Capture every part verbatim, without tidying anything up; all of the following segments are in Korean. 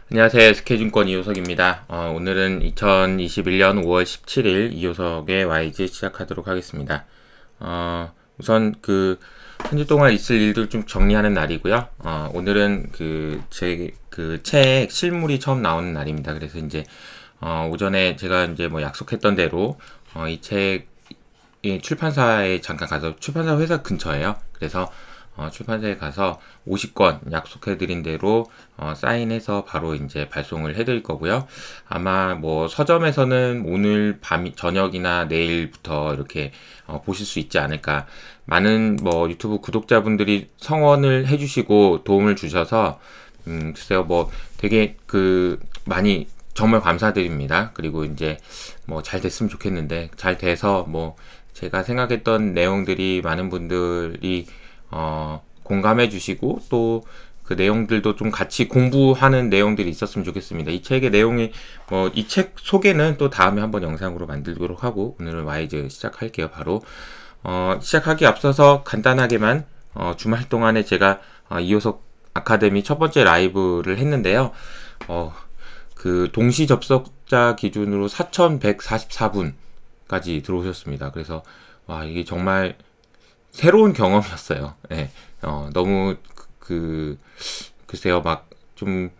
안녕하세요. 에스케이증권 이호석입니다. 어, 오늘은 이천이십일 년 오월 십칠일 이호석의 와이지 시작하도록 하겠습니다. 어, 우선 그 한 주 동안 있을 일들 좀 정리하는 날이고요. 어, 오늘은 그 제 그 책 실물이 처음 나오는 날입니다. 그래서 이제 어, 오전에 제가 이제 뭐 약속했던 대로 어, 이 책이 출판사에 잠깐 가서, 출판사 회사 근처에요. 그래서 어, 출판사에 가서 오십 권 약속해드린 대로 어, 사인해서 바로 이제 발송을 해드릴 거고요. 아마 뭐 서점에서는 오늘 밤 저녁이나 내일부터 이렇게 어, 보실 수 있지 않을까. 많은 뭐 유튜브 구독자분들이 성원을 해주시고 도움을 주셔서 음, 글쎄요, 뭐 되게 그 많이 정말 감사드립니다. 그리고 이제 뭐 잘 됐으면 좋겠는데, 잘 돼서 뭐 제가 생각했던 내용들이 많은 분들이 어, 공감해 주시고 또 그 내용들도 좀 같이 공부하는 내용들이 있었으면 좋겠습니다. 이 책의 내용이 뭐 이 책 소개는 또 다음에 한번 영상으로 만들도록 하고, 오늘은 와이즈 시작할게요. 바로 어, 시작하기 앞서서 간단하게만 어, 주말 동안에 제가 어, 이호석 아카데미 첫 번째 라이브를 했는데요. 어, 그 동시 접속자 기준으로 사천백사십사 분까지 들어오셨습니다. 그래서 와, 이게 정말 새로운 경험이었어요. 네. 어, 너무 그, 그 글쎄요, 막 좀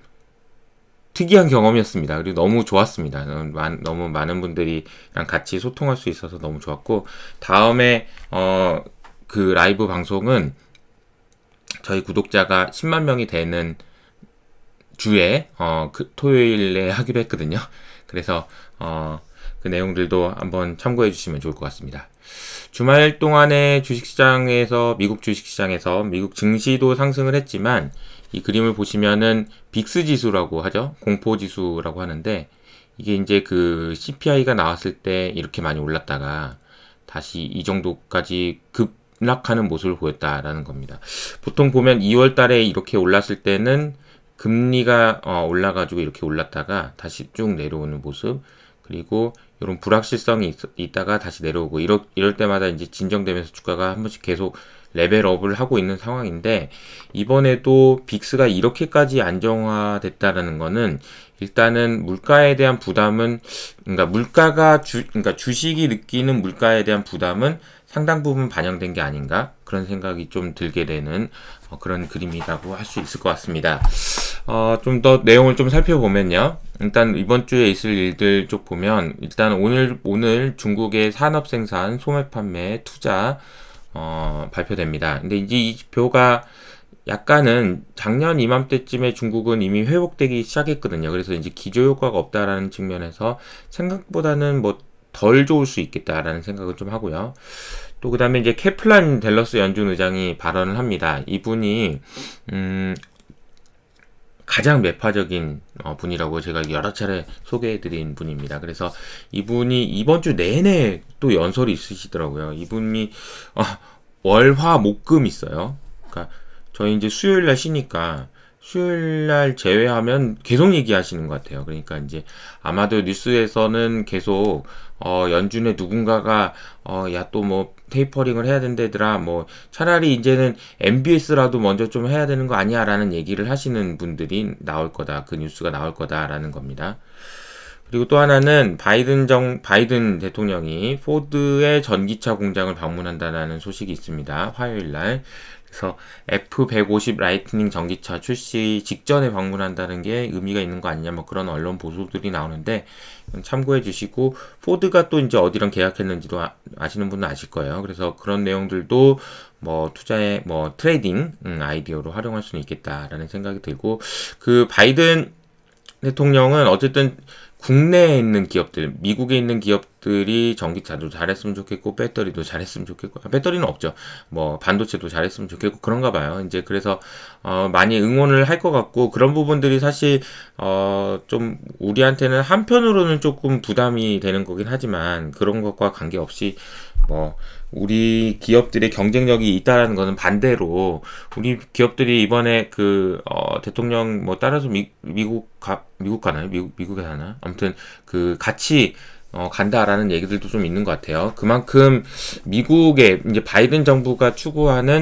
특이한 경험이었습니다. 그리고 너무 좋았습니다. 너무, 많, 너무 많은 분들이랑 같이 소통할 수 있어서 너무 좋았고, 다음에 어, 그 라이브 방송은 저희 구독자가 십만 명이 되는 주에 어, 그 토요일에 하기로 했거든요. 그래서 어, 그 내용들도 한번 참고해 주시면 좋을 것 같습니다. 주말 동안에 주식시장에서, 미국 주식시장에서 미국 증시도 상승을 했지만, 이 그림을 보시면은 빅스 지수라고 하죠. 공포 지수라고 하는데, 이게 이제 그 씨피아이가 나왔을 때 이렇게 많이 올랐다가 다시 이 정도까지 급락하는 모습을 보였다라는 겁니다. 보통 보면 이월 달에 이렇게 올랐을 때는 금리가 어 올라가지고 이렇게 올랐다가 다시 쭉 내려오는 모습, 그리고 이런 불확실성이 있, 있다가 다시 내려오고, 이럴, 이럴 때마다 이제 진정되면서 주가가 한 번씩 계속 레벨업을 하고 있는 상황인데, 이번에도 빅스가 이렇게까지 안정화됐다라는 거는 일단은 물가에 대한 부담은, 그러니까 물가가 주, 그러니까 주식이 느끼는 물가에 대한 부담은 상당 부분 반영된 게 아닌가, 그런 생각이 좀 들게 되는 어, 그런 그림이라고 할 수 있을 것 같습니다. 어, 좀 더 내용을 좀 살펴보면요. 일단 이번 주에 있을 일들 쪽 보면, 일단 오늘 오늘 중국의 산업 생산, 소매 판매, 투자 어, 발표됩니다. 근데 이제 이 표가 약간은 작년 이맘때쯤에 중국은 이미 회복되기 시작했거든요. 그래서 이제 기저 효과가 없다라는 측면에서 생각보다는 뭐 덜 좋을 수 있겠다라는 생각을 좀 하고요. 또 그 다음에 이제 캐플란 델러스 연준 의장이 발언을 합니다. 이분이 음, 가장 매파적인 어, 분이라고 제가 여러 차례 소개해드린 분입니다. 그래서 이분이 이번 주 내내 또 연설이 있으시더라고요. 이분이 어, 월화 목금 있어요. 그러니까 저희 이제 수요일날 쉬니까 수요일날 제외하면 계속 얘기하시는 것 같아요. 그러니까 이제 아마도 뉴스에서는 계속 어, 연준의 누군가가 어, 야, 또 뭐 테이퍼링을 해야 된다더라, 뭐 차라리 이제는 엠비에스라도 먼저 좀 해야 되는 거 아니야 라는 얘기를 하시는 분들이 나올 거다, 그 뉴스가 나올 거다라는 겁니다. 그리고 또 하나는 바이든 정 바이든 대통령이 포드의 전기차 공장을 방문한다라는 소식이 있습니다. 화요일 날. 그래서 에프 백오십 라이트닝 전기차 출시 직전에 방문한다는 게 의미가 있는 거 아니냐, 뭐 그런 언론 보도들이 나오는데 참고해 주시고, 포드가 또 이제 어디랑 계약했는지도 아, 아시는 분은 아실 거예요. 그래서 그런 내용들도 뭐 투자의 뭐 트레이딩 음, 아이디어로 활용할 수는 있겠다라는 생각이 들고, 그 바이든 대통령은 어쨌든 국내에 있는 기업들, 미국에 있는 기업들이 전기차도 잘했으면 좋겠고, 배터리도 잘했으면 좋겠고, 아, 배터리는 없죠. 뭐 반도체도 잘했으면 좋겠고, 그런가 봐요. 이제 그래서 어, 많이 응원을 할 것 같고, 그런 부분들이 사실 어, 좀 우리한테는 한편으로는 조금 부담이 되는 거긴 하지만, 그런 것과 관계없이 뭐 우리 기업들의 경쟁력이 있다라는 것은 반대로, 우리 기업들이 이번에 그 어, 대통령 뭐 따라서 미, 미국 가 미국 가나요? 미국 미국에 사나? 아무튼 그 같이 어, 간다라는 얘기들도 좀 있는 것 같아요. 그만큼 미국의 이제 바이든 정부가 추구하는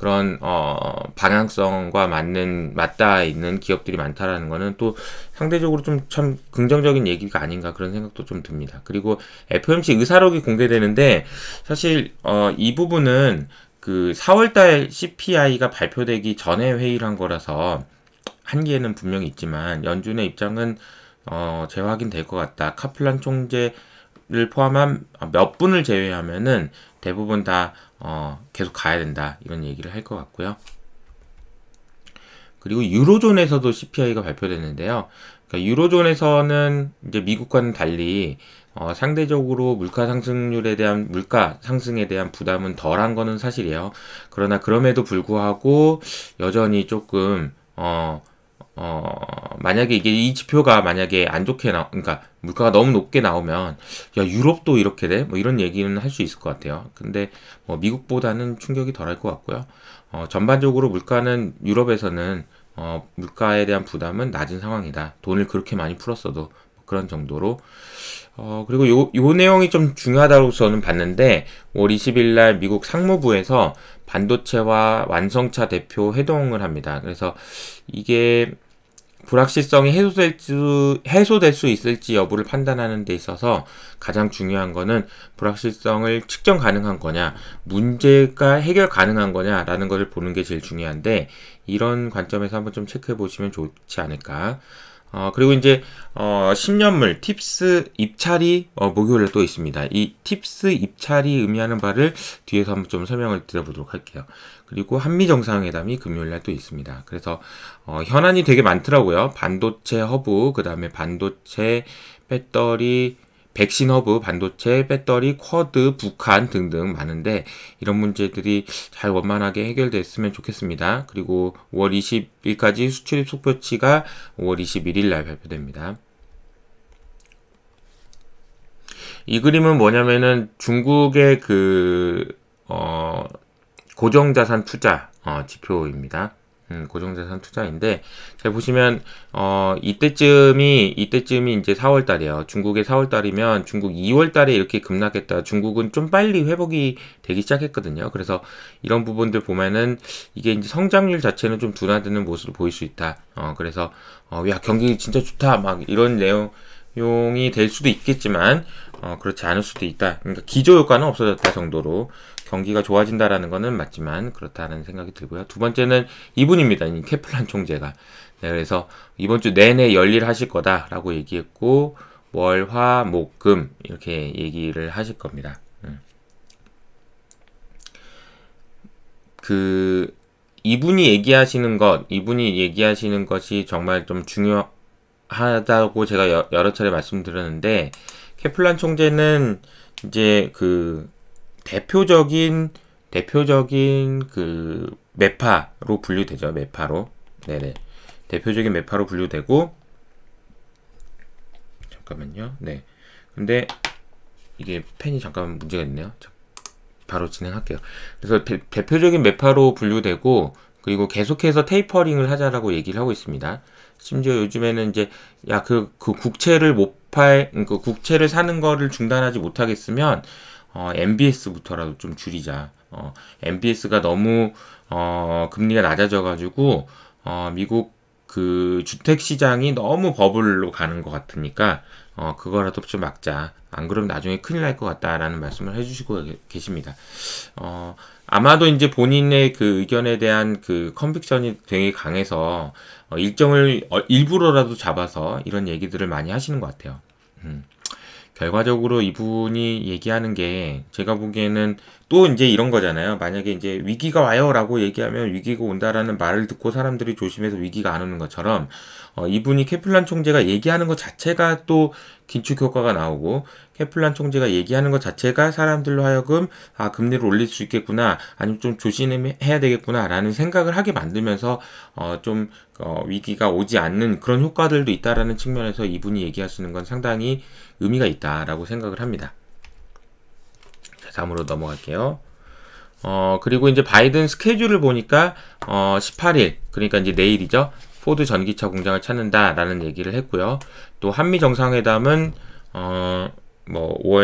그런 어 방향성과 맞는 맞닿아 있는 기업들이 많다라는 거는 또 상대적으로 좀 참 긍정적인 얘기가 아닌가 그런 생각도 좀 듭니다. 그리고 에프오엠씨 의사록이 공개되는데 사실 어 이 부분은 그 사월달 씨피아이가 발표되기 전에 회의를 한 거라서 한계는 분명히 있지만 연준의 입장은 어 재확인될 것 같다. 카플란 총재를 포함한 몇 분을 제외하면은 대부분 다 어 계속 가야 된다 이런 얘기를 할 것 같고요. 그리고 유로존에서도 씨피아이가 발표됐는데요. 그러니까 유로존에서는 이제 미국과는 달리 어 상대적으로 물가 상승률에 대한 물가 상승에 대한 부담은 덜한 거는 사실이에요. 그러나 그럼에도 불구하고 여전히 조금 어 어, 만약에 이게 이 지표가 만약에 안 좋게 나, 그러니까 물가가 너무 높게 나오면, 야, 유럽도 이렇게 돼? 뭐 이런 얘기는 할 수 있을 것 같아요. 근데 뭐 미국보다는 충격이 덜할 것 같고요. 어, 전반적으로 물가는 유럽에서는 어, 물가에 대한 부담은 낮은 상황이다. 돈을 그렇게 많이 풀었어도 그런 정도로. 어, 그리고 요, 요 내용이 좀 중요하다고 저는 봤는데, 오월 이십일 날 미국 상무부에서 반도체와 완성차 대표 회동을 합니다. 그래서 이게 불확실성이 해소될 수, 해소될 수 있을지 여부를 판단하는 데 있어서 가장 중요한 거는 불확실성을 측정 가능한 거냐, 문제가 해결 가능한 거냐라는 것을 보는 게 제일 중요한데, 이런 관점에서 한번 좀 체크해 보시면 좋지 않을까. 어, 그리고 이제, 어, 십 년물 팁스 입찰이, 어, 목요일에 또 있습니다. 이 팁스 입찰이 의미하는 바를 뒤에서 한번 좀 설명을 드려보도록 할게요. 그리고 한미 정상회담이 금요일날 또 있습니다. 그래서, 어, 현안이 되게 많더라고요. 반도체 허브, 그 다음에 반도체, 배터리, 백신 허브, 반도체, 배터리, 쿼드, 북한 등등 많은데 이런 문제들이 잘 원만하게 해결됐으면 좋겠습니다. 그리고 오월 이십일까지 수출입 속표치가 오월 이십일일 날 발표됩니다. 이 그림은 뭐냐면은 중국의 그 어, 고정자산 투자 어, 지표입니다. 음, 고정자산 투자인데, 잘 보시면, 어, 이때쯤이, 이때쯤이 이제 사월 달이에요. 중국의 사월 달이면 중국 이월 달에 이렇게 급락했다. 중국은 좀 빨리 회복이 되기 시작했거든요. 그래서 이런 부분들 보면은 이게 이제 성장률 자체는 좀 둔화되는 모습을 보일 수 있다. 어, 그래서, 어, 야, 경기 진짜 좋다. 막 이런 내용이 될 수도 있겠지만, 어, 그렇지 않을 수도 있다. 그러니까 기저효과는 없어졌다 정도로 경기가 좋아진다라는 거는 맞지만 그렇다는 생각이 들고요. 두 번째는 이분입니다. 이 캐플란 총재가. 네, 그래서 이번 주 내내 열일하실 거다라고 얘기했고 월, 화, 목, 금 이렇게 얘기를 하실 겁니다. 음. 그 이분이 얘기하시는 것, 이분이 얘기하시는 것이 정말 좀 중요하다고 제가 여, 여러 차례 말씀드렸는데 캐플란 총재는 이제 그 대표적인 대표적인 그 매파로 분류되죠. 매파로. 네네. 대표적인 매파로 분류되고 잠깐만요. 네. 근데 이게 펜이 잠깐 문제가 있네요. 바로 진행할게요. 그래서 대, 대표적인 매파로 분류되고 그리고 계속해서 테이퍼링을 하자라고 얘기를 하고 있습니다. 심지어 요즘에는 이제 야 그 그 국채를 못 팔 그 국채를 사는 거를 중단하지 못하겠으면 어, 엠비에스부터라도 좀 줄이자. 어, 엠비에스가 너무 어, 금리가 낮아져 가지고 어, 미국 그 주택 시장이 너무 버블로 가는 것 같으니까 어, 그거라도 좀 막자. 안 그러면 나중에 큰일 날 것 같다라는 말씀을 해주시고 계십니다. 어, 아마도 이제 본인의 그 의견에 대한 그 컨빅션이 되게 강해서 어, 일정을 어, 일부러라도 잡아서 이런 얘기들을 많이 하시는 것 같아요. 음. 결과적으로 이분이 얘기하는 게 제가 보기에는 또 이제 이런 거잖아요. 만약에 이제 위기가 와요 라고 얘기하면 위기가 온다라는 말을 듣고 사람들이 조심해서 위기가 안 오는 것처럼 어, 이분이 캐플란 총재가 얘기하는 것 자체가 또 긴축 효과가 나오고 캐플란 총재가 얘기하는 것 자체가 사람들로 하여금 아 금리를 올릴 수 있겠구나 아니면 좀 조심해야 되겠구나 라는 생각을 하게 만들면서 어, 좀 어, 위기가 오지 않는 그런 효과들도 있다라는 측면에서 이분이 얘기하시는 건 상당히 의미가 있다라고 생각을 합니다. 자, 다음으로 넘어갈게요. 어, 그리고 이제 바이든 스케줄을 보니까 어, 십팔일 그러니까 이제 내일이죠. 포드 전기차 공장을 찾는다라는 얘기를 했고요. 또 한미 정상회담은 어, 뭐 오월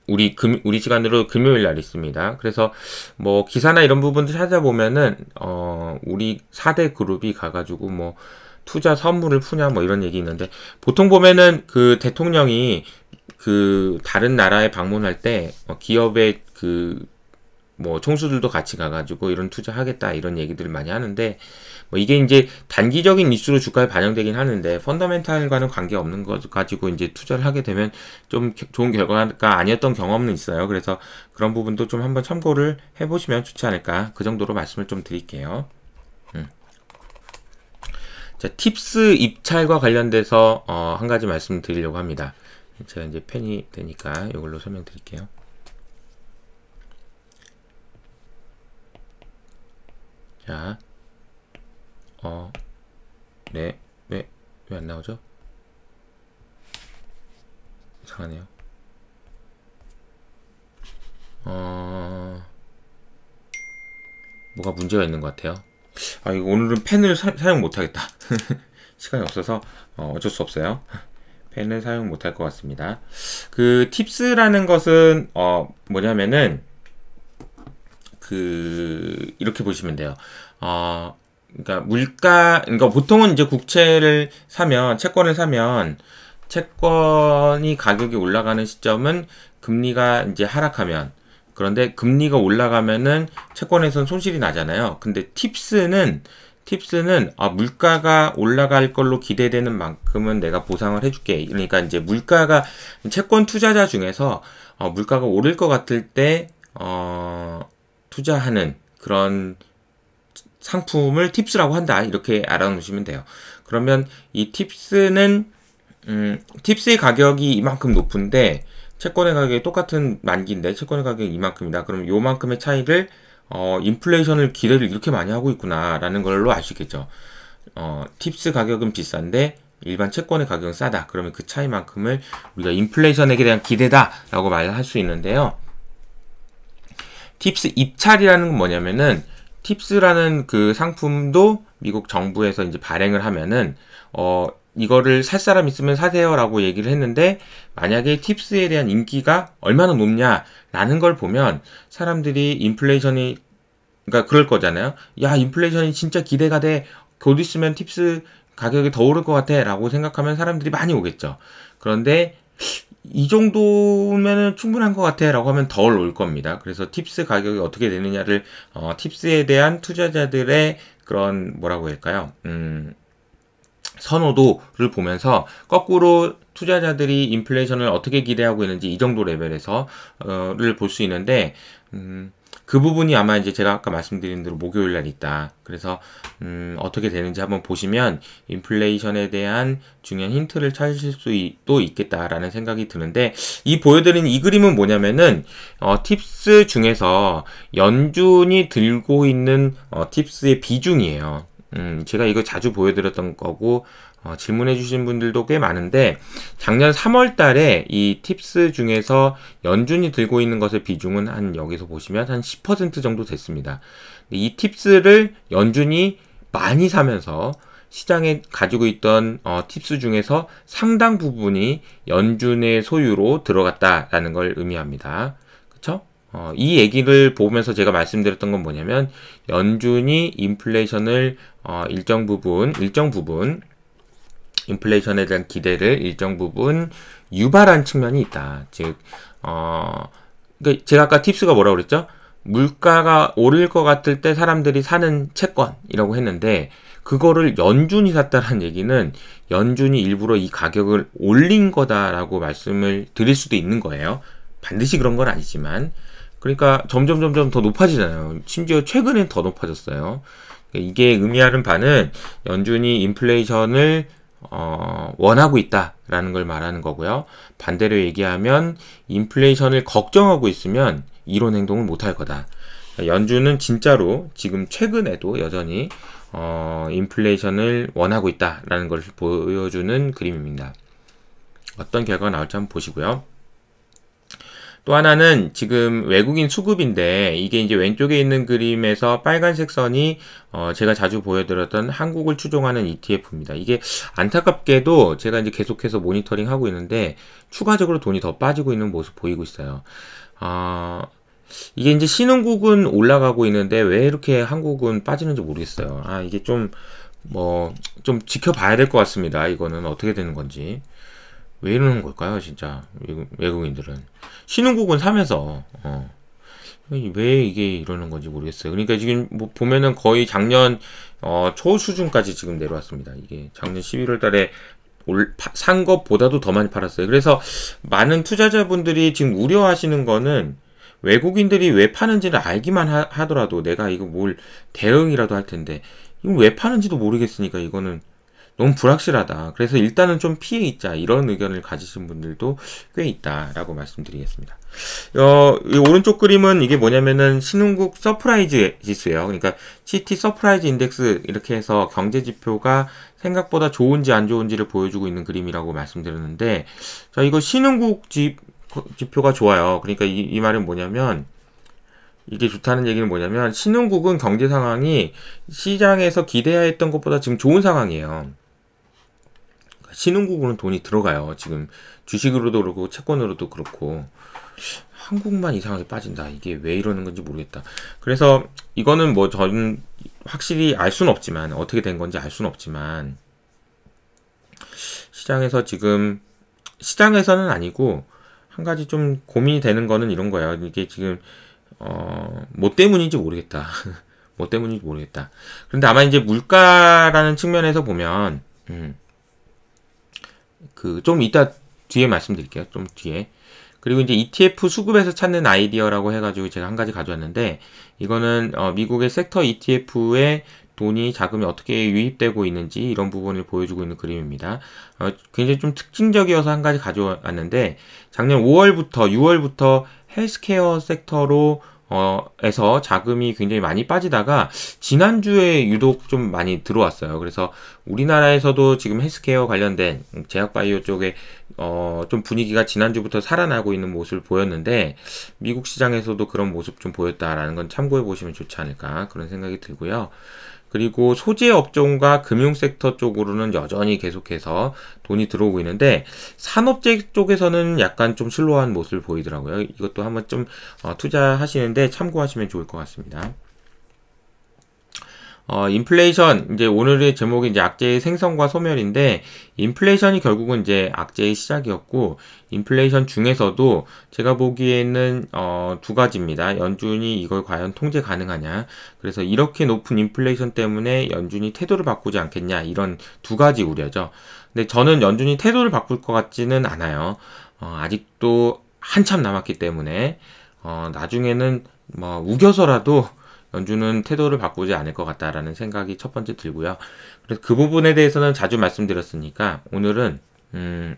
우리 금, 우리 시간으로 금요일 날 있습니다. 그래서 뭐 기사나 이런 부분도 찾아보면은 어 우리 사 대 그룹이 가가지고 뭐 투자 선물을 푸냐 뭐 이런 얘기 있는데, 보통 보면은 그 대통령이 그 다른 나라에 방문할 때 어, 기업의 그 뭐 총수들도 같이 가가지고 이런 투자하겠다 이런 얘기들을 많이 하는데, 뭐 이게 이제 단기적인 이슈로 주가에 반영되긴 하는데 펀더멘탈과는 관계없는 것 가지고 이제 투자를 하게 되면 좀 좋은 결과가 아니었던 경험은 있어요. 그래서 그런 부분도 좀 한번 참고를 해보시면 좋지 않을까, 그 정도로 말씀을 좀 드릴게요. 음. 자, 팁스 입찰과 관련돼서 어, 한 가지 말씀 드리려고 합니다. 제가 이제 펜이 되니까 이걸로 설명드릴게요. 자, 어, 네, 왜, 왜 안 나오죠? 이상하네요. 어, 뭐가 문제가 있는 것 같아요. 아, 이거 오늘은 펜을 사, 용 못하겠다. 시간이 없어서 어, 어쩔 수 없어요. 펜을 사용 못할 것 같습니다. 그 팁스라는 것은 어, 뭐냐면은 그 이렇게 보시면 돼요. 어, 그러니까 물가, 그러니까 보통은 이제 국채를 사면, 채권을 사면 채권이 가격이 올라가는 시점은 금리가 이제 하락하면, 그런데 금리가 올라가면은 채권에선 손실이 나잖아요. 근데 팁스는 팁스는 아, 물가가 올라갈 걸로 기대되는 만큼은 내가 보상을 해줄게. 그러니까 이제 물가가, 채권 투자자 중에서 어, 물가가 오를 것 같을 때 어, 투자하는 그런 상품을 팁스라고 한다, 이렇게 알아놓으시면 돼요. 그러면 이 팁스는 음, 팁스의 가격이 이만큼 높은데 채권의 가격이 똑같은 만기인데 채권의 가격이 이만큼이다. 그럼 요만큼의 차이를 어, 인플레이션을 기대를 이렇게 많이 하고 있구나 라는 걸로 알 수 있겠죠. 어, 팁스 가격은 비싼데 일반 채권의 가격은 싸다. 그러면 그 차이만큼을 우리가 인플레이션에 대한 기대다 라고 말할 수 있는데요. 팁스 입찰이라는 건 뭐냐면은, 팁스라는 그 상품도 미국 정부에서 이제 발행을 하면은 어 이거를 살 사람 있으면 사세요라고 얘기를 했는데, 만약에 팁스에 대한 인기가 얼마나 높냐라는 걸 보면 사람들이 인플레이션이, 그러니까 그럴 거잖아요. 야, 인플레이션이 진짜 기대가 돼. 곧 있으면 팁스 가격이 더 오를 것 같아 라고 생각하면 사람들이 많이 오겠죠. 그런데 이 정도면은 충분한 것 같아 라고 하면 덜 올 겁니다. 그래서 팁스 가격이 어떻게 되느냐를 어, 팁스에 대한 투자자들의 그런 뭐라고 할까요? 음, 선호도를 보면서 거꾸로 투자자들이 인플레이션을 어떻게 기대하고 있는지 이 정도 레벨에서를 볼 수 있는데, 음, 그 부분이 아마 이제 제가 아까 말씀드린 대로 목요일 날 있다. 그래서 음, 어떻게 되는지 한번 보시면 인플레이션에 대한 중요한 힌트를 찾으실 수도 있겠다라는 생각이 드는데, 이 보여드린 이 그림은 뭐냐면은 어, 팁스 중에서 연준이 들고 있는 어, 팁스의 비중이에요. 음, 제가 이거 자주 보여드렸던 거고 어, 질문해 주신 분들도 꽤 많은데, 작년 삼월 달에 이 팁스 중에서 연준이 들고 있는 것의 비중은 한, 여기서 보시면 한 십 퍼센트 정도 됐습니다. 이 팁스를 연준이 많이 사면서 시장에 가지고 있던 어, 팁스 중에서 상당 부분이 연준의 소유로 들어갔다라는 걸 의미합니다. 그쵸? 어, 이 얘기를 보면서 제가 말씀드렸던 건 뭐냐면, 연준이 인플레이션을 어, 일정 부분, 일정 부분 인플레이션에 대한 기대를 일정 부분 유발한 측면이 있다. 즉, 어, 그러니까 제가 아까 팁스가 뭐라고 그랬죠? 물가가 오를 것 같을 때 사람들이 사는 채권이라고 했는데, 그거를 연준이 샀다는 얘기는 연준이 일부러 이 가격을 올린 거다라고 말씀을 드릴 수도 있는 거예요. 반드시 그런 건 아니지만. 그러니까 점점 점점 더 높아지잖아요. 심지어 최근엔 더 높아졌어요. 그러니까 이게 의미하는 바는 연준이 인플레이션을 어, 원하고 있다라는 걸 말하는 거고요. 반대로 얘기하면 인플레이션을 걱정하고 있으면 이런 행동을 못할 거다. 연준은 진짜로 지금 최근에도 여전히 어, 인플레이션을 원하고 있다라는 걸 보여주는 그림입니다. 어떤 결과가 나올지 한번 보시고요. 또 하나는 지금 외국인 수급인데 이게 이제 왼쪽에 있는 그림에서 빨간색 선이 어 제가 자주 보여드렸던 한국을 추종하는 이티에프입니다. 이게 안타깝게도 제가 이제 계속해서 모니터링 하고 있는데 추가적으로 돈이 더 빠지고 있는 모습 보이고 있어요. 어 이게 이제 신흥국은 올라가고 있는데 왜 이렇게 한국은 빠지는지 모르겠어요. 아 이게 좀 뭐 좀 지켜봐야 될 것 같습니다. 이거는 어떻게 되는 건지. 왜 이러는 걸까요, 진짜 외국, 외국인들은 신흥국은 사면서 어. 왜 이게 이러는 건지 모르겠어요. 그러니까 지금 뭐 보면은 거의 작년 어, 초 수준까지 지금 내려왔습니다. 이게 작년 십일월 달에 산 것보다도 더 많이 팔았어요. 그래서 많은 투자자분들이 지금 우려하시는 거는 외국인들이 왜 파는지를 알기만 하, 하더라도 내가 이거 뭘 대응이라도 할 텐데 이거 왜 파는지도 모르겠으니까 이거는 너무 불확실하다. 그래서 일단은 좀 피해 있자. 이런 의견을 가지신 분들도 꽤 있다라고 말씀드리겠습니다. 어, 이 오른쪽 그림은 이게 뭐냐면은 신흥국 서프라이즈 지수예요. 그러니까 씨티 서프라이즈 인덱스 이렇게 해서 경제 지표가 생각보다 좋은지 안 좋은지를 보여주고 있는 그림이라고 말씀드렸는데, 자, 이거 신흥국 지, 지표가 좋아요. 그러니까 이, 이 말은 뭐냐면, 이게 좋다는 얘기는 뭐냐면, 신흥국은 경제 상황이 시장에서 기대했던 것보다 지금 좋은 상황이에요. 신흥국으로는 돈이 들어가요. 지금 주식으로도 그렇고 채권으로도 그렇고 한국만 이상하게 빠진다. 이게 왜 이러는 건지 모르겠다. 그래서 이거는 뭐 저는 확실히 알 수는 없지만 어떻게 된 건지 알 수는 없지만 시장에서 지금 시장에서는 아니고 한 가지 좀 고민이 되는 거는 이런 거예요. 이게 지금 어, 뭐 때문인지 모르겠다. 뭐 때문인지 모르겠다. 그런데 아마 이제 물가라는 측면에서 보면 음, 그 좀 이따 뒤에 말씀드릴게요. 좀 뒤에. 그리고 이제 이티에프 수급에서 찾는 아이디어라고 해가지고 제가 한 가지 가져왔는데 이거는 어 미국의 섹터 이티에프에 돈이 자금이 어떻게 유입되고 있는지 이런 부분을 보여주고 있는 그림입니다. 어 굉장히 좀 특징적이어서 한 가지 가져왔는데 작년 오월부터 유월부터 헬스케어 섹터로 어, 에서 자금이 굉장히 많이 빠지다가 지난주에 유독 좀 많이 들어왔어요. 그래서 우리나라에서도 지금 헬스케어 관련된 제약바이오 쪽에 어, 좀 분위기가 지난주부터 살아나고 있는 모습을 보였는데 미국 시장에서도 그런 모습 좀 보였다라는 건 참고해 보시면 좋지 않을까 그런 생각이 들고요. 그리고 소재 업종과 금융 섹터 쪽으로는 여전히 계속해서 돈이 들어오고 있는데 산업재 쪽에서는 약간 좀 슬로우한 모습을 보이더라고요. 이것도 한번 좀 어, 투자하시는데 참고하시면 좋을 것 같습니다. 어, 인플레이션, 이제 오늘의 제목이 이제 악재의 생성과 소멸인데, 인플레이션이 결국은 이제 악재의 시작이었고, 인플레이션 중에서도 제가 보기에는, 어, 두 가지입니다. 연준이 이걸 과연 통제 가능하냐. 그래서 이렇게 높은 인플레이션 때문에 연준이 태도를 바꾸지 않겠냐. 이런 두 가지 우려죠. 근데 저는 연준이 태도를 바꿀 것 같지는 않아요. 어, 아직도 한참 남았기 때문에, 어, 나중에는 뭐, 우겨서라도 연준은 태도를 바꾸지 않을 것 같다라는 생각이 첫 번째 들고요. 그래서 그 부분에 대해서는 자주 말씀드렸으니까 오늘은 음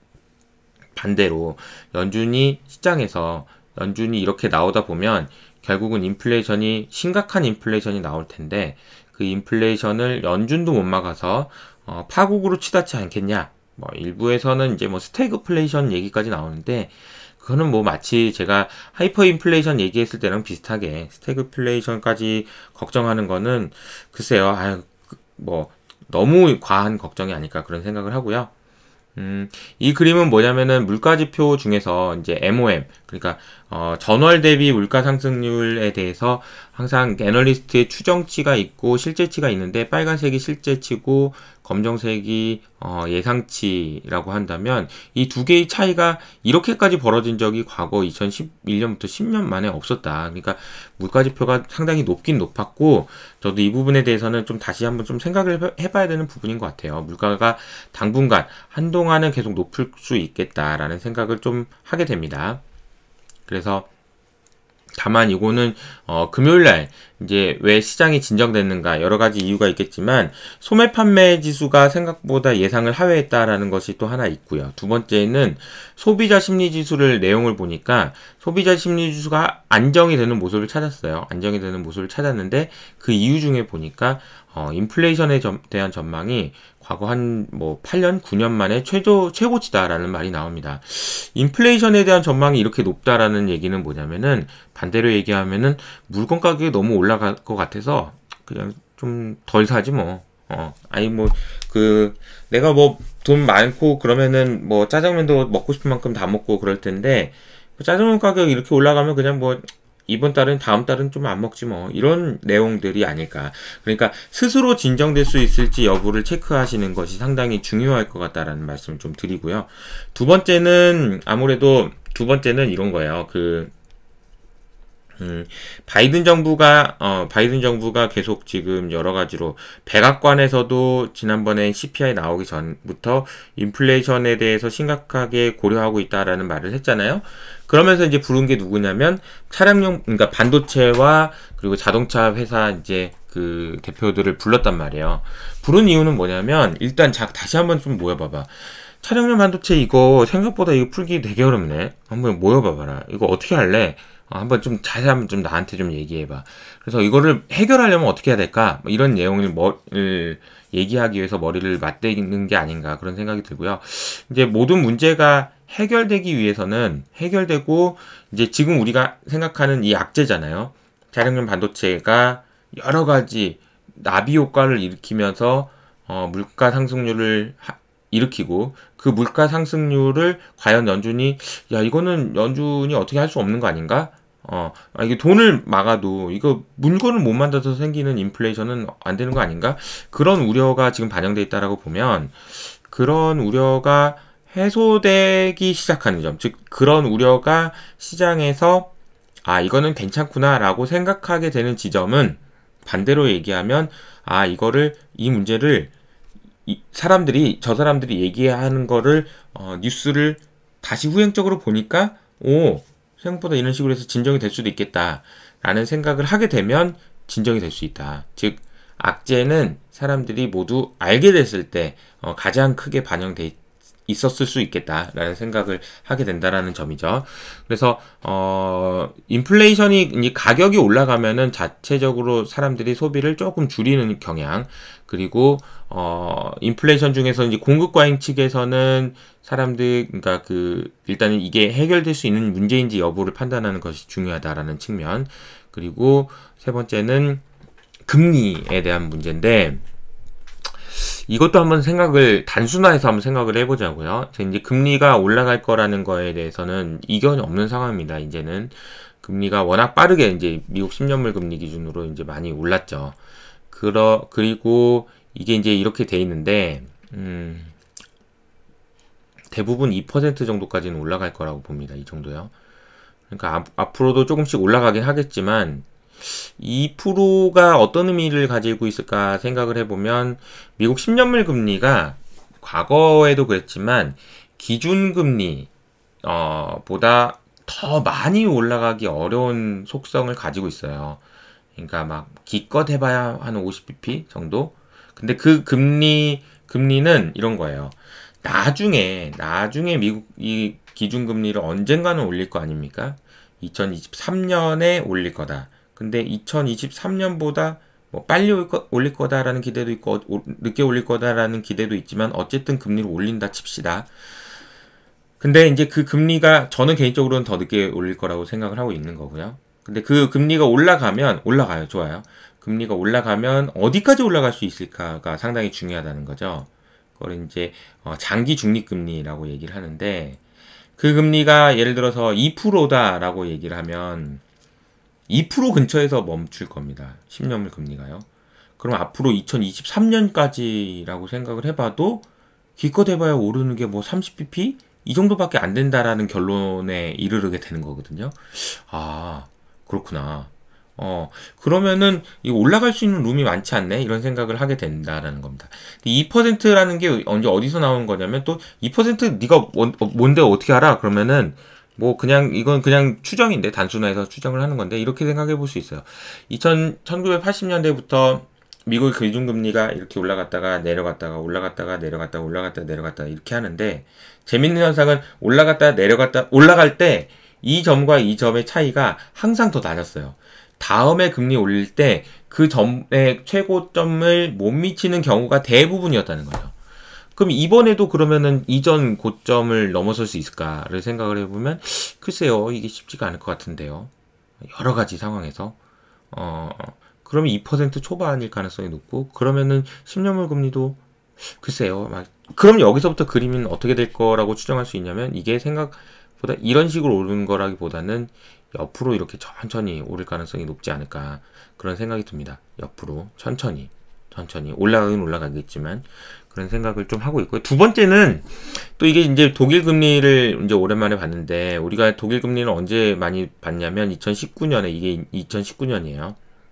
반대로 연준이 시장에서 연준이 이렇게 나오다 보면 결국은 인플레이션이 심각한 인플레이션이 나올 텐데 그 인플레이션을 연준도 못 막아서 어, 파국으로 치닫지 않겠냐. 뭐 일부에서는 이제 뭐 스태그플레이션 얘기까지 나오는데 그거는 뭐 마치 제가 하이퍼 인플레이션 얘기했을 때랑 비슷하게 스태그플레이션까지 걱정하는 거는 글쎄요, 아유, 뭐 너무 과한 걱정이 아닐까 그런 생각을 하고요. 음, 이 그림은 뭐냐면은 물가지표 중에서 이제 엠오엠, 그러니까 어, 전월 대비 물가 상승률에 대해서 항상 애널리스트의 추정치가 있고 실제치가 있는데 빨간색이 실제치고 검정색이 어, 예상치라고 한다면 이 두 개의 차이가 이렇게까지 벌어진 적이 과거 이천십일 년부터 십 년 만에 없었다. 그러니까 물가지표가 상당히 높긴 높았고 저도 이 부분에 대해서는 좀 다시 한번 좀 생각을 해봐야 되는 부분인 것 같아요. 물가가 당분간 한동안은 계속 높을 수 있겠다라는 생각을 좀 하게 됩니다. 그래서 다만 이거는 어, 금요일날 이제 왜 시장이 진정됐는가 여러 가지 이유가 있겠지만 소매 판매 지수가 생각보다 예상을 하회했다라는 것이 또 하나 있고요. 두 번째는 소비자 심리 지수를 내용을 보니까 소비자 심리 지수가 안정이 되는 모습을 찾았어요. 안정이 되는 모습을 찾았는데 그 이유 중에 보니까 어, 인플레이션에 점, 대한 전망이 과거 한 뭐 팔 년, 구 년 만에 최저, 최고치다라는 말이 나옵니다. 인플레이션에 대한 전망이 이렇게 높다라는 얘기는 뭐냐면은 반대로 얘기하면은 물건 가격이 너무 올라갈 것 같아서 그냥 좀 덜 사지 뭐. 어, 아니 뭐 그 내가 뭐 돈 많고 그러면은 뭐 짜장면도 먹고 싶은 만큼 다 먹고 그럴 텐데 짜장면 가격이 이렇게 올라가면 그냥 뭐 이번 달은 다음 달은 좀 안 먹지 뭐 이런 내용들이 아닐까. 그러니까 스스로 진정될 수 있을지 여부를 체크하시는 것이 상당히 중요할 것 같다라는 말씀을 좀 드리고요. 두 번째는 아무래도 두 번째는 이런 거예요. 그 음, 바이든 정부가, 어, 바이든 정부가 계속 지금 여러 가지로, 백악관에서도 지난번에 씨피아이 나오기 전부터 인플레이션에 대해서 심각하게 고려하고 있다라는 말을 했잖아요. 그러면서 이제 부른 게 누구냐면, 차량용, 그러니까 반도체와 그리고 자동차 회사 이제 그 대표들을 불렀단 말이에요. 부른 이유는 뭐냐면, 일단 자, 다시 한번 좀 모여봐봐. 차량용 반도체 이거 생각보다 이거 풀기 되게 어렵네. 한번 모여봐봐라. 이거 어떻게 할래? 어, 한번 좀 자세히 좀 나한테 좀 얘기해봐. 그래서 이거를 해결하려면 어떻게 해야 될까? 뭐 이런 내용을 뭐, 얘기하기 위해서 머리를 맞대는 게 아닌가 그런 생각이 들고요. 이제 모든 문제가 해결되기 위해서는 해결되고 이제 지금 우리가 생각하는 이 악재잖아요. 차량용 반도체가 여러 가지 나비 효과를 일으키면서 어, 물가 상승률을 하, 일으키고 그 물가 상승률을 과연 연준이 야 이거는 연준이 어떻게 할 수 없는 거 아닌가? 어 아, 이게 돈을 막아도 이거 물건을 못 만들어서 생기는 인플레이션은 안 되는 거 아닌가? 그런 우려가 지금 반영돼 있다라고 보면 그런 우려가 해소되기 시작하는 점, 즉 그런 우려가 시장에서 아 이거는 괜찮구나라고 생각하게 되는 지점은 반대로 얘기하면 아 이거를 이 문제를 이 사람들이 저 사람들이 얘기하는 거를 어, 뉴스를 다시 후행적으로 보니까 오 생각보다 이런 식으로 해서 진정이 될 수도 있겠다 라는 생각을 하게 되면 진정이 될 수 있다. 즉 악재는 사람들이 모두 알게 됐을 때 어, 가장 크게 반영돼 있었을 수 있겠다라는 생각을 하게 된다라는 점이죠. 그래서 어 인플레이션이 이제 가격이 올라가면은 자체적으로 사람들이 소비를 조금 줄이는 경향, 그리고 어 인플레이션 중에서 이제 공급 과잉 측에서는 사람들 그러니까 그 일단은 이게 해결될 수 있는 문제인지 여부를 판단하는 것이 중요하다라는 측면, 그리고 세 번째는 금리에 대한 문제인데 이것도 한번 생각을 단순화해서 한번 생각을 해보자고요. 이제 금리가 올라갈 거라는 거에 대해서는 이견이 없는 상황입니다. 이제는 금리가 워낙 빠르게 이제 미국 십 년물 금리 기준으로 이제 많이 올랐죠. 그러 그리고 이게 이제 이렇게 돼 있는데 음, 대부분 이 퍼센트 정도까지는 올라갈 거라고 봅니다. 이 정도요. 그러니까 앞, 앞으로도 조금씩 올라가긴 하겠지만 이 퍼센트가 어떤 의미를 가지고 있을까 생각을 해보면 미국 십 년물 금리가 과거에도 그랬지만 기준금리 어, 보다 더 많이 올라가기 어려운 속성을 가지고 있어요. 그러니까 막 기껏 해봐야 한 오십 비피 정도? 근데 그 금리, 금리는 이런 거예요. 나중에, 나중에 미국 이 기준금리를 언젠가는 올릴 거 아닙니까? 이천이십삼 년에 올릴 거다. 근데 이천이십삼 년보다 뭐 빨리 올릴 거다라는 기대도 있고 늦게 올릴 거다라는 기대도 있지만 어쨌든 금리를 올린다 칩시다. 근데 이제 그 금리가 저는 개인적으로는 더 늦게 올릴 거라고 생각을 하고 있는 거고요. 근데 그 금리가 올라가면 올라가요. 좋아요. 금리가 올라가면 어디까지 올라갈 수 있을까가 상당히 중요하다는 거죠. 그걸 이제 장기 중립금리라고 얘기를 하는데 그 금리가 예를 들어서 이 퍼센트다라고 얘기를 하면 이 퍼센트 근처에서 멈출 겁니다. 십 년물 금리가요. 그럼 앞으로 이천이십삼 년까지라고 생각을 해봐도 기껏 해봐야 오르는 게 뭐 삼십 비피? 이 정도밖에 안 된다라는 결론에 이르게 되는 거거든요. 아, 그렇구나. 어, 그러면은 이 올라갈 수 있는 룸이 많지 않네? 이런 생각을 하게 된다라는 겁니다. 이 퍼센트라는 게 언제 어디서 나오는 거냐면 또 이 퍼센트 네가 뭔데 어떻게 알아? 그러면은 뭐 그냥 이건 그냥 추정인데 단순화해서 추정을 하는 건데 이렇게 생각해 볼 수 있어요. 천구백팔십 년대부터 미국 기준금리가 이렇게 올라갔다가 내려갔다가 올라갔다가 내려갔다가 올라갔다가 내려갔다가 이렇게 하는데 재밌는 현상은 올라갔다 내려갔다 올라갈 때 이 점과 이 점의 차이가 항상 더 나눴어요. 다음에 금리 올릴 때 그 전에 최고점을 못 미치는 경우가 대부분이었다는 거예요. 그럼 이번에도 그러면은 이전 고점을 넘어설 수 있을까를 생각을 해보면 글쎄요, 이게 쉽지가 않을 것 같은데요. 여러 가지 상황에서 어 그러면 이 퍼센트 초반일 가능성이 높고, 그러면은 십 년물 금리도 글쎄요, 막 그럼 여기서부터 그림은 어떻게 될 거라고 추정할 수 있냐면, 이게 생각보다 이런 식으로 오르는 거라기보다는 옆으로 이렇게 천천히 오를 가능성이 높지 않을까, 그런 생각이 듭니다. 옆으로 천천히 천천히 올라가긴 올라가겠지만 그런 생각을 좀 하고 있고요. 두 번째는 또 이게 이제 독일 금리를 이제 오랜만에 봤는데, 우리가 독일 금리는 언제 많이 봤냐면 이천십구 년에, 이게 이천십구 년이에요.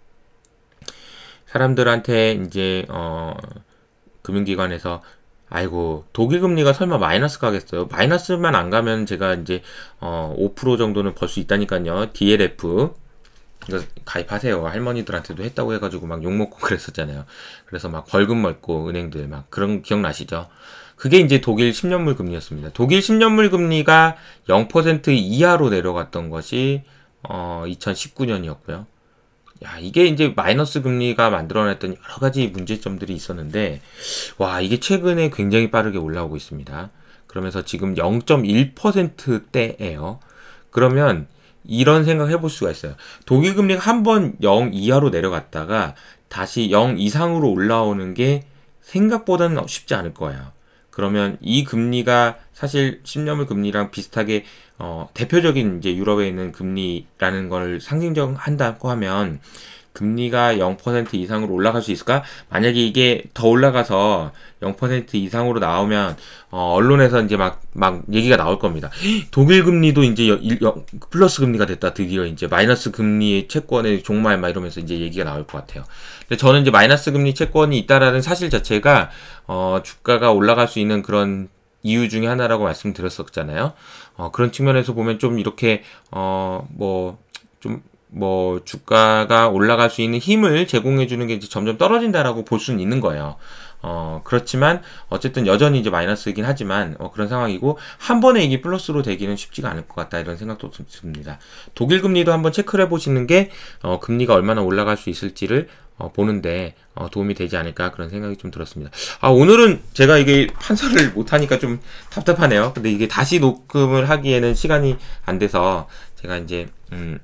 사람들한테 이제 어 금융기관에서 아이고 독일 금리가 설마 마이너스 가겠어요? 마이너스만 안 가면 제가 이제 어 오 퍼센트 정도는 벌 수 있다니까요. 디엘에프 이거 가입하세요. 할머니들한테도 했다고 해가지고 막 욕먹고 그랬었잖아요. 그래서 막 벌금 먹고 은행들 막 그런 기억나시죠? 그게 이제 독일 십 년물 금리였습니다. 독일 십 년물 금리가 영 퍼센트 이하로 내려갔던 것이 어 이천십구 년이었고요. 야, 이게 이제 마이너스 금리가 만들어냈던 여러 가지 문제점들이 있었는데, 와, 이게 최근에 굉장히 빠르게 올라오고 있습니다. 그러면서 지금 영 점 일 퍼센트대예요. 그러면 이런 생각 해볼 수가 있어요. 독일 금리가 한번 영 이하로 내려갔다가 다시 영 이상으로 올라오는 게 생각보다는 쉽지 않을 거예요. 그러면 이 금리가 사실 십 년물 금리랑 비슷하게 어, 대표적인 이제 유럽에 있는 금리라는 걸 상징적한다고 하면, 금리가 영 퍼센트 이상으로 올라갈 수 있을까? 만약에 이게 더 올라가서 영 퍼센트 이상으로 나오면 어, 언론에서 이제 막, 막 얘기가 나올 겁니다. 독일 금리도 이제 여, 여, 플러스 금리가 됐다. 드디어 이제 마이너스 금리 채권의 종말 막 이러면서 이제 얘기가 나올 것 같아요. 근데 저는 이제 마이너스 금리 채권이 있다라는 사실 자체가 어, 주가가 올라갈 수 있는 그런 이유 중에 하나라고 말씀드렸었잖아요. 어, 그런 측면에서 보면 좀 이렇게 어, 뭐 좀 뭐 주가가 올라갈 수 있는 힘을 제공해 주는 게 이제 점점 떨어진다라고 볼 수는 있는 거예요. 어, 그렇지만 어쨌든 여전히 이제 마이너스이긴 하지만 어, 그런 상황이고, 한 번에 이게 플러스로 되기는 쉽지가 않을 것 같다, 이런 생각도 듭니다. 독일 금리도 한번 체크를 해보시는 게 어, 금리가 얼마나 올라갈 수 있을지를 어, 보는데 어, 도움이 되지 않을까, 그런 생각이 좀 들었습니다. 아, 오늘은 제가 이게 판사를 못하니까 좀 답답하네요. 근데 이게 다시 녹음을 하기에는 시간이 안 돼서 제가 이제 음,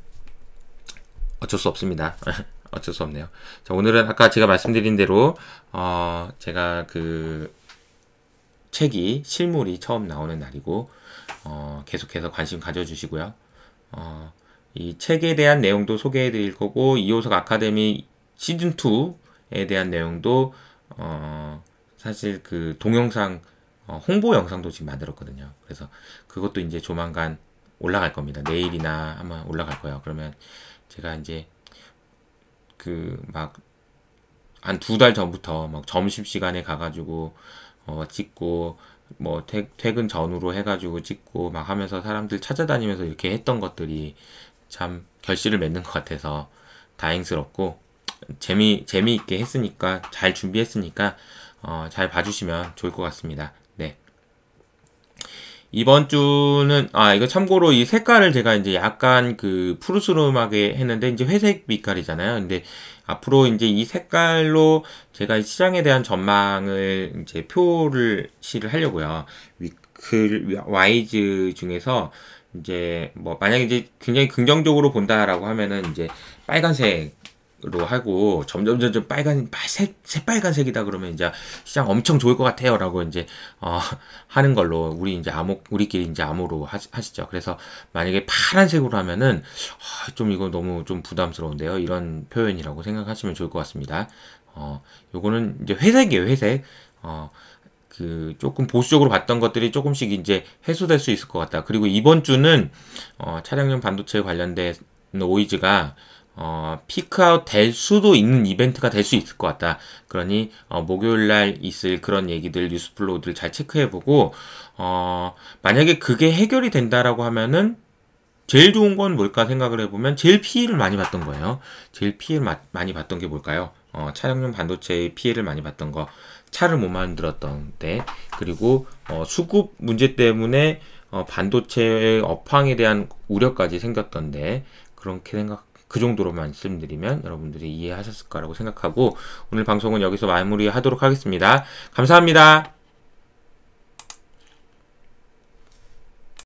어쩔 수 없습니다. 어쩔 수 없네요. 자, 오늘은 아까 제가 말씀드린 대로 어, 제가 그 책이 실물이 처음 나오는 날이고 어, 계속해서 관심 가져주시고요. 어, 이 책에 대한 내용도 소개해 드릴 거고, 이호석 아카데미 시즌이에 대한 내용도 어, 사실 그 동영상 어, 홍보 영상도 지금 만들었거든요. 그래서 그것도 이제 조만간 올라갈 겁니다. 내일이나 아마 올라갈 거예요. 그러면 제가 이제 그 막 한 두 달 전부터 막 점심시간에 가가지고 어 찍고 뭐 퇴, 퇴근 전후로 해가지고 찍고 막 하면서 사람들 찾아다니면서 이렇게 했던 것들이 참 결실을 맺는 것 같아서 다행스럽고, 재미 재미있게 했으니까, 잘 준비했으니까 어, 잘 봐주시면 좋을 것 같습니다. 네. 이번 주는, 아, 이거 참고로 이 색깔을 제가 이제 약간 그 푸르스름하게 했는데, 이제 회색 빛깔이잖아요. 근데 앞으로 이제 이 색깔로 제가 시장에 대한 전망을 이제 표를 시를 하려고요. 위클, 와이즈 중에서 이제 뭐 만약에 이제 굉장히 긍정적으로 본다라고 하면은 이제 빨간색 로 하고, 점점 점점 빨간 새, 새빨간색이다 그러면 이제 시장 엄청 좋을 것 같아요 라고 이제 어, 하는 걸로, 우리 이제 암호, 우리끼리 이제 암호로 하, 하시죠. 그래서 만약에 파란색으로 하면은 어, 좀 이거 너무 좀 부담스러운데요, 이런 표현이라고 생각하시면 좋을 것 같습니다. 어, 요거는 이제 회색이에요. 회색. 어, 그 조금 보수적으로 봤던 것들이 조금씩 이제 해소될 수 있을 것 같다. 그리고 이번 주는 어, 차량용 반도체 관련된 오이즈가 어, 피크아웃 될 수도 있는 이벤트가 될 수 있을 것 같다. 그러니 어, 목요일날 있을 그런 얘기들, 뉴스플로우들 잘 체크해보고, 어, 만약에 그게 해결이 된다라고 하면은 제일 좋은 건 뭘까 생각을 해보면 제일 피해를 많이 봤던 거예요. 제일 피해를 마, 많이 봤던 게 뭘까요? 어, 차량용 반도체의 피해를 많이 봤던 거, 차를 못 만들었던 데, 그리고 어, 수급 문제 때문에 어, 반도체의 업황에 대한 우려까지 생겼던데, 그렇게 생각 그 정도로 말씀드리면 여러분들이 이해하셨을 거라고 생각하고 오늘 방송은 여기서 마무리하도록 하겠습니다. 감사합니다.